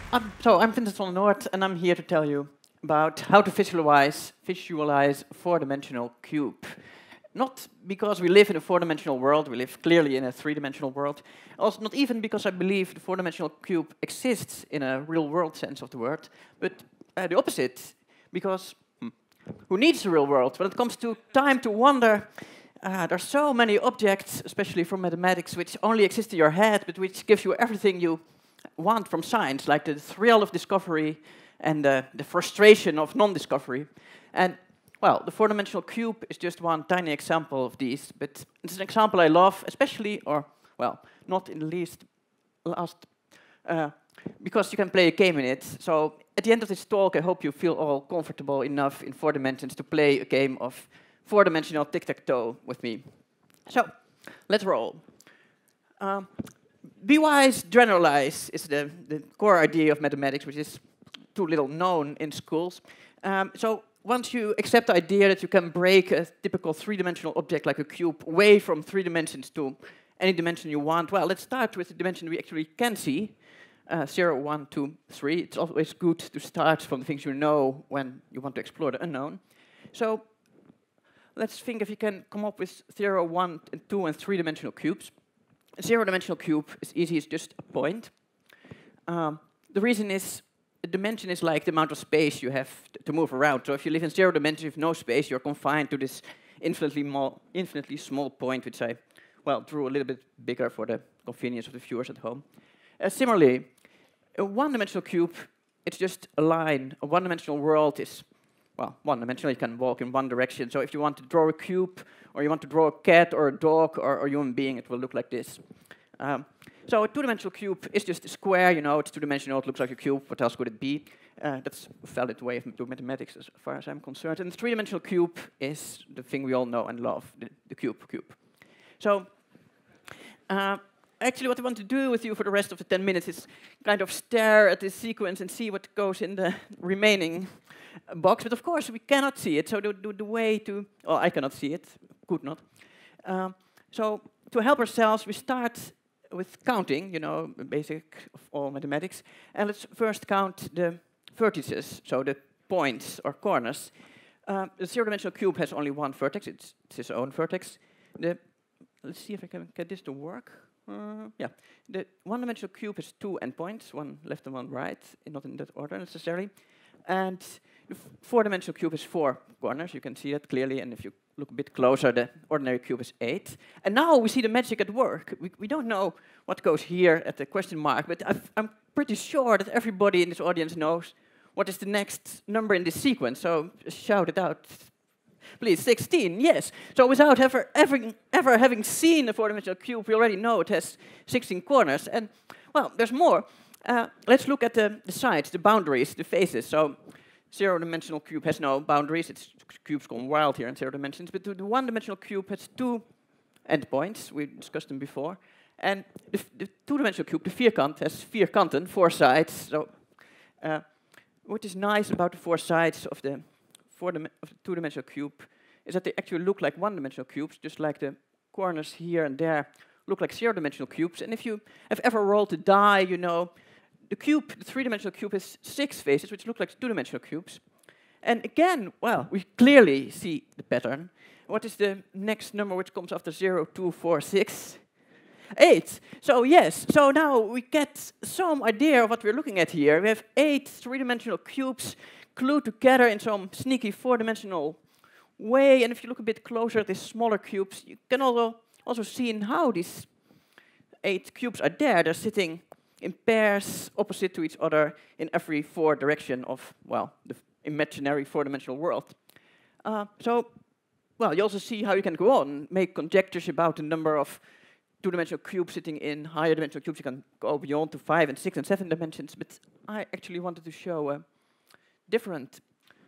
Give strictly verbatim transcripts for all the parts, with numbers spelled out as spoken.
Um, so I'm Vincent van Noort, and I'm here to tell you about how to visualize visualize a four-dimensional cube. Not because we live in a four-dimensional world, we live clearly in a three-dimensional world. Also, not even because I believe the four-dimensional cube exists in a real-world sense of the word, but uh, the opposite, because hmm, who needs the real world? When it comes to time to wonder, uh, there are so many objects, especially from mathematics, which only exist in your head, but which give you everything you want from science, like the thrill of discovery and uh, the frustration of non-discovery. And, well, the four-dimensional cube is just one tiny example of these, but it's an example I love, especially, or, well, not in the least last, uh, because you can play a game in it. So, at the end of this talk, I hope you feel all comfortable enough in four dimensions to play a game of four-dimensional tic-tac-toe with me. So, let's roll. Um, Be wise, generalize is the, the core idea of mathematics, which is too little known in schools. Um, so once you accept the idea that you can break a typical three-dimensional object like a cube away from three dimensions to any dimension you want, well, let's start with the dimension we actually can see, uh, zero, one, two, three. It's always good to start from the things you know when you want to explore the unknown. So let's think if you can come up with zero, one, and two, and three-dimensional cubes. A zero-dimensional cube is easy, it's just a point. Um, the reason is, a dimension is like the amount of space you have to move around. So if you live in zero dimensions with no space, you're confined to this infinitely, mo infinitely small point, which I, well, drew a little bit bigger for the convenience of the viewers at home. Uh, similarly, a one-dimensional cube, it's just a line. A one-dimensional world is, well, one-dimensional, you can walk in one direction. So if you want to draw a cube, or you want to draw a cat or a dog or, or a human being, it will look like this. Um, so a two-dimensional cube is just a square, you know, it's two-dimensional, it looks like a cube, what else could it be? Uh, that's a valid way of doing mathematics as far as I'm concerned. And the three-dimensional cube is the thing we all know and love, the, the cube cube. So uh, actually what I want to do with you for the rest of the ten minutes is kind of stare at this sequence and see what goes in the remaining box, but of course we cannot see it, so the, the, the way to, well, I cannot see it, could not. Um, so to help ourselves, we start with counting, you know, basic of all mathematics, and let's first count the vertices, so the points or corners. Um, the zero-dimensional cube has only one vertex, it's, it's its own vertex. The, let's see if I can get this to work. Uh, yeah, the one-dimensional cube has two endpoints, one left and one right, not in that order necessarily. And the four-dimensional cube has four corners, you can see that clearly, and if you look a bit closer, the ordinary cube is eight. And now we see the magic at work. We, we don't know what goes here at the question mark, but I've, I'm pretty sure that everybody in this audience knows what is the next number in this sequence, so shout it out. Please, sixteen, yes. So without ever, ever, ever having seen a four-dimensional cube, we already know it has sixteen corners. And, well, there's more. Uh, let's look at the, the sides, the boundaries, the faces. So, zero-dimensional cube has no boundaries. It's cubes gone wild here in zero dimensions. But the, the one-dimensional cube has two endpoints. We discussed them before. And the, the two-dimensional cube, the vierkant, has vier kanten, four sides. So, uh, what is nice about the four sides of the, four of the two-dimensional cube is that they actually look like one-dimensional cubes, just like the corners here and there look like zero-dimensional cubes. And if you have ever rolled a die, you know, the cube, the three-dimensional cube, has six faces, which look like two-dimensional cubes. And again, well, we clearly see the pattern. What is the next number which comes after zero, two, four, six? Eight. So yes, so now we get some idea of what we're looking at here. We have eight three-dimensional cubes glued together in some sneaky four-dimensional way. And if you look a bit closer at these smaller cubes, you can also, also see in how these eight cubes are there. They're sitting in pairs opposite to each other in every four direction of, well, the imaginary four-dimensional world. Uh, so, well, you also see how you can go on, make conjectures about the number of two-dimensional cubes sitting in higher dimensional cubes. You can go beyond to five and six and seven dimensions, but I actually wanted to show a different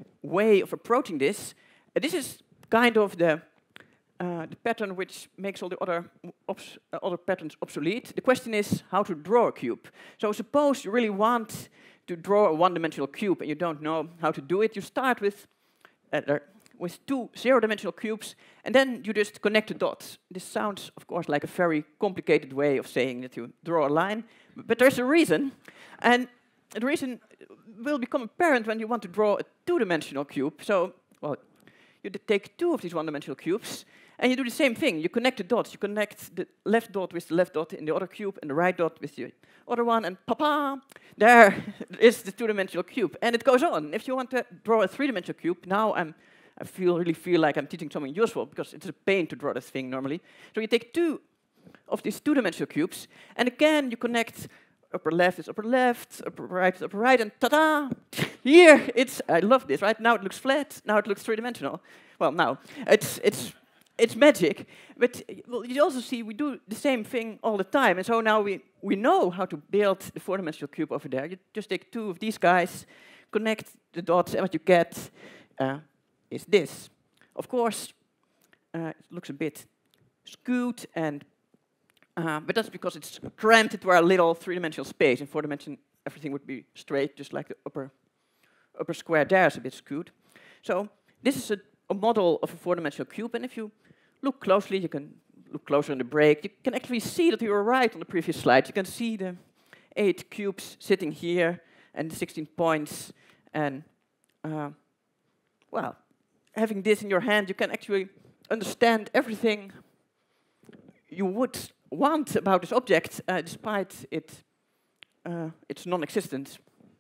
way of approaching this. Uh, this is kind of the Uh, the pattern which makes all the other, obs uh, other patterns obsolete. The question is how to draw a cube. So suppose you really want to draw a one-dimensional cube and you don't know how to do it. You start with, uh, with two zero-dimensional cubes and then you just connect the dots. This sounds, of course, like a very complicated way of saying that you draw a line, but there's a reason. And the reason will become apparent when you want to draw a two-dimensional cube. So, well, you take two of these one-dimensional cubes, and you do the same thing. You connect the dots. You connect the left dot with the left dot in the other cube, and the right dot with the other one, and papa, there is the two-dimensional cube. And it goes on. If you want to draw a three-dimensional cube, now I'm, I feel really feel like I'm teaching something useful, because it's a pain to draw this thing normally. So you take two of these two-dimensional cubes, and again you connect upper left is upper left, upper right is upper right, and ta-da! Here it's, I love this, right? Now it looks flat, now it looks three-dimensional. Well, now, it's, it's, it's magic, but well, you also see we do the same thing all the time, and so now we, we know how to build the four-dimensional cube over there. You just take two of these guys, connect the dots, and what you get uh, is this. Of course, uh, it looks a bit skewed, and Uh, but that's because it's cramped into our little three-dimensional space. In four-dimension, everything would be straight, just like the upper, upper square there is a bit skewed. So this is a, a model of a four-dimensional cube, and if you look closely, you can look closer in the break, you can actually see that you were right on the previous slide. You can see the eight cubes sitting here, and the sixteen points, and uh, well, having this in your hand, you can actually understand everything you would want about this object, uh, despite it, uh, its non-existence.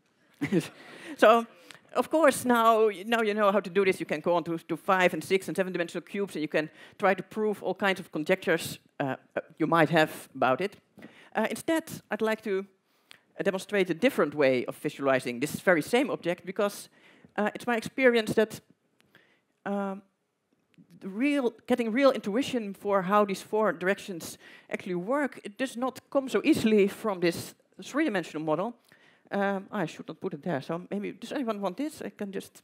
So, of course, now, now you know how to do this. You can go on to, to five and six and seven dimensional cubes, and you can try to prove all kinds of conjectures uh, you might have about it. Uh, instead, I'd like to uh, demonstrate a different way of visualizing this very same object, because uh, it's my experience that um, real, getting real intuition for how these four directions actually work, it does not come so easily from this three-dimensional model. Um, I should not put it there, so maybe, does anyone want this? I can just...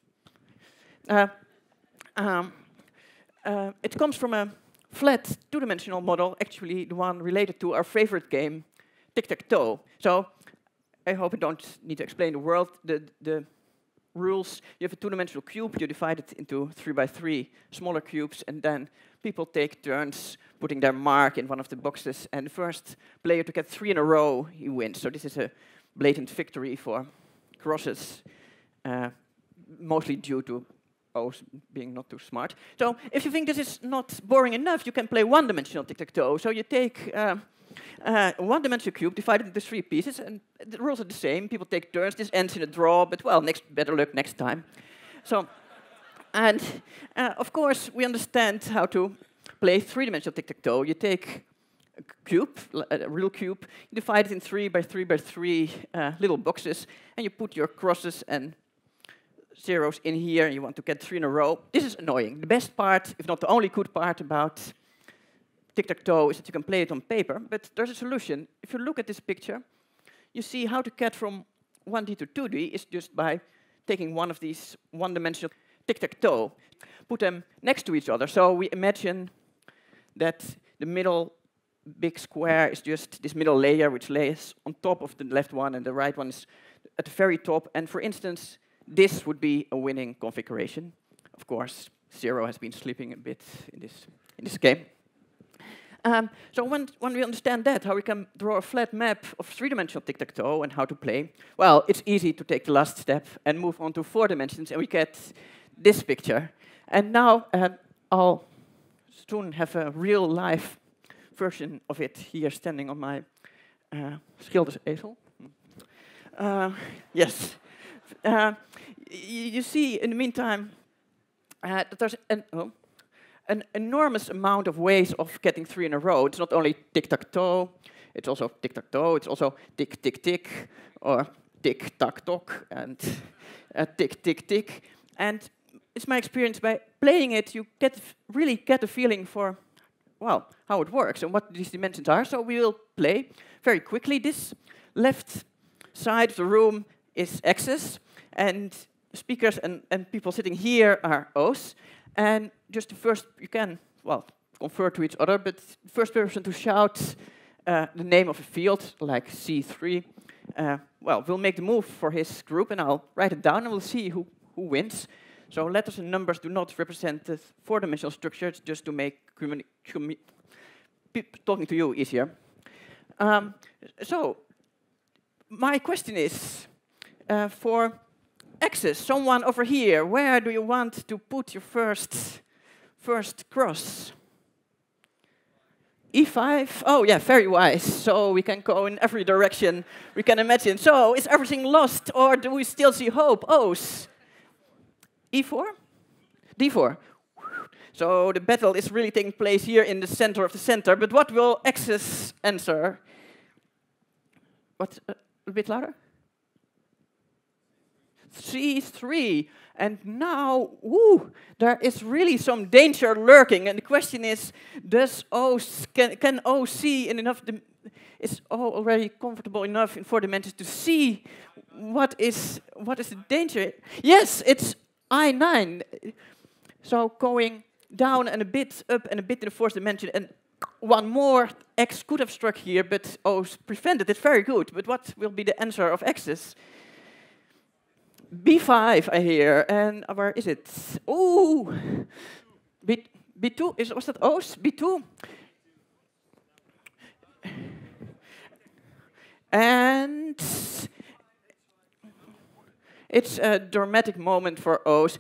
Uh, um, uh, it comes from a flat two-dimensional model, actually the one related to our favorite game, tic-tac-toe. So, I hope I don't need to explain the world, the, the rules. You have a two-dimensional cube, you divide it into three by three smaller cubes, and then people take turns putting their mark in one of the boxes, and the first player to get three in a row, he wins. So this is a blatant victory for crosses, uh, mostly due to O's being not too smart. So if you think this is not boring enough, you can play one-dimensional tic-tac-toe. So you take uh, uh, a one-dimensional cube, divide it into three pieces, and the rules are the same. People take turns. This ends in a draw, but well, next, better luck next time. So, and uh, of course, we understand how to play three-dimensional tic-tac-toe. You take a cube, a real cube, you divide it in three by three by three uh, little boxes, and you put your crosses and zeros in here, and you want to get three in a row. This is annoying. The best part, if not the only good part about tic-tac-toe, is that you can play it on paper, but there's a solution. If you look at this picture, you see how to get from one D to two D is just by taking one of these one-dimensional tic-tac-toe, put them next to each other. So we imagine that the middle big square is just this middle layer which lays on top of the left one, and the right one is at the very top. And for instance, this would be a winning configuration. Of course, zero has been sleeping a bit in this, in this game. Um, so when, when we understand that, how we can draw a flat map of three-dimensional tic-tac-toe and how to play, well, it's easy to take the last step and move on to four dimensions, and we get this picture. And now uh, I'll soon have a real-life version of it here standing on my uh, schildersezel. Uh, yes. Uh, you see, in the meantime, uh, that there's an, oh, an enormous amount of ways of getting three in a row. It's not only tic-tac-toe, it's also tic-tac-toe, it's also tick-tick-tick, or tick-tack-tock, and uh, tick-tick-tick. And it's my experience, by playing it, you get really get a feeling for, well, how it works and what these dimensions are. So we will play very quickly. This left side of the room is X's, and speakers and, and people sitting here are O's. And just the first, you can, well, confer to each other, but the first person to shout uh, the name of a field, like C three, uh, well, we'll make the move for his group, and I'll write it down, and we'll see who, who wins. So letters and numbers do not represent the four-dimensional structure, it's just to make talking to you easier. Um, so, my question is, Uh, for X's, someone over here, where do you want to put your first, first cross? E five? Oh yeah, very wise. So we can go in every direction we can imagine. So is everything lost, or do we still see hope? O's. E four? D four. So the battle is really taking place here in the center of the center. But what will X's answer? What? Uh, a bit louder? C three. And now, woo, there is really some danger lurking. And the question is, does O can, can O see in enough? Is O already comfortable enough in four dimensions to see what is what is the danger? Yes, it's I nine. So going down and a bit up and a bit in the fourth dimension, and one more X could have struck here, but O's prevented it. Very good. But what will be the answer of X's? B five, I hear, and where is it? Ooh, B B2 is was that O's B two? And it's a dramatic moment for O's.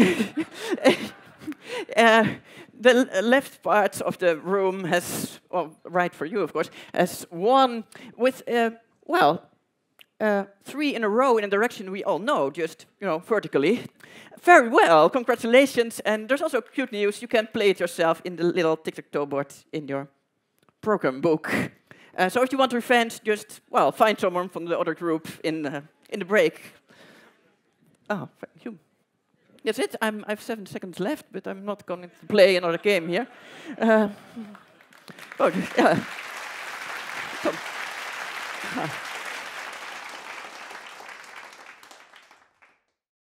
uh, the left part of the room has, well, right for you, of course, has won with uh, well. Uh, three in a row in a direction we all know, just, you know, vertically. Very well, congratulations. And there's also cute news. You can play it yourself in the little tic-tac-toe board in your program book. Uh, so if you want revenge, just, well, find someone from the other group in, uh, in the break. Oh, thank you. That's it. I'm, I have seven seconds left, but I'm not going to play another game here. Uh, oh, yeah. So, ah.